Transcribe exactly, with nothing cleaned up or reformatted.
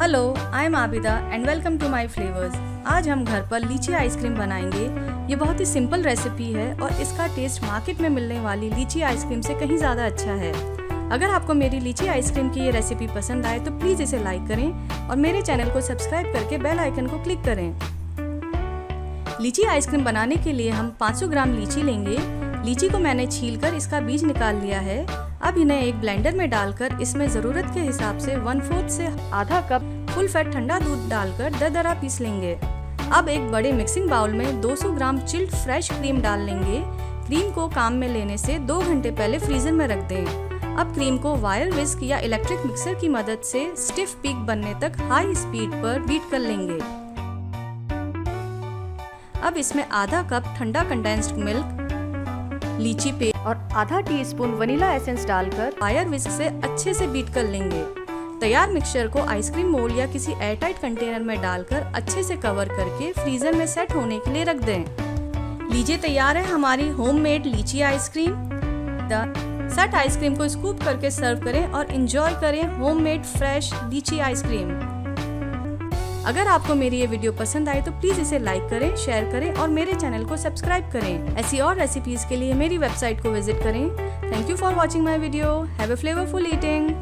Hello, I am Abida and welcome to my flavours. आज हम घर पर लीची आइसक्रीम बनाएंगे। ये बहुत ही सिंपल रेसिपी है और इसका टेस्ट मार्केट में मिलने वाली लीची आइसक्रीम से कहीं ज़्यादा अच्छा है। अगर आपको मेरी लीची आइसक्रीम की ये रेसिपी पसंद आए तो प्लीज़ इसे लाइक करें और मेरे चैनल को सब्सक्राइब करके बेल आइकन को क्लिक करें। लीची आइसक्रीम बनाने के लिए हम पाँच सौ ग्राम लीची लेंगे। लीची को मैंने छीलकर इसका बीज निकाल लिया है। अब इन्हें एक ब्लेंडर में डालकर इसमें ज़रूरत के हिसाब से वन फोर्थ से आधा कप फुल फैट ठंडा दूध डालकर दरदरा पीस लेंगे। अब एक बड़े मिक्सिंग बाउल में दो सौ ग्राम चिल्ड फ्रेश क्रीम डाल लेंगे। क्रीम को काम में लेने से दो घंटे पहले फ्रीजर में रख दें। अब क्रीम को वायर विस्क या इलेक्ट्रिक मिक्सर की मदद से स्टिफ पीक बनने तक हाई स्पीड पर बीट कर लेंगे। अब इसमें आधा कप ठंडा कंडेंस्ड मिल्क, लीची पेस्ट और आधा टीस्पून वनीला एसेंस डालकर वायर विस्क से अच्छे से बीट कर लेंगे। तैयार मिक्सचर को आइसक्रीम मोल्ड या किसी एयरटाइट कंटेनर में डालकर अच्छे से कवर करके फ्रीजर में सेट होने के लिए रख दें। लीजिए, तैयार है हमारी homemade lychee ice cream. The set ice cream को स्कूप करके सर्व करें और एंजॉय करें होममेड फ्रेश लीची आइसक्रीम। अगर आपको मेरी ये वीडियो पसंद आए तो प्लीज़ इसे लाइक करें, शेयर करें और मेरे चैनल को सब्सक्राइब करें। ऐसी और रेसिपीज़ के लिए मेरी वेबसाइट को विजिट करें। Thank you for watching my video. Have a flavourful eating.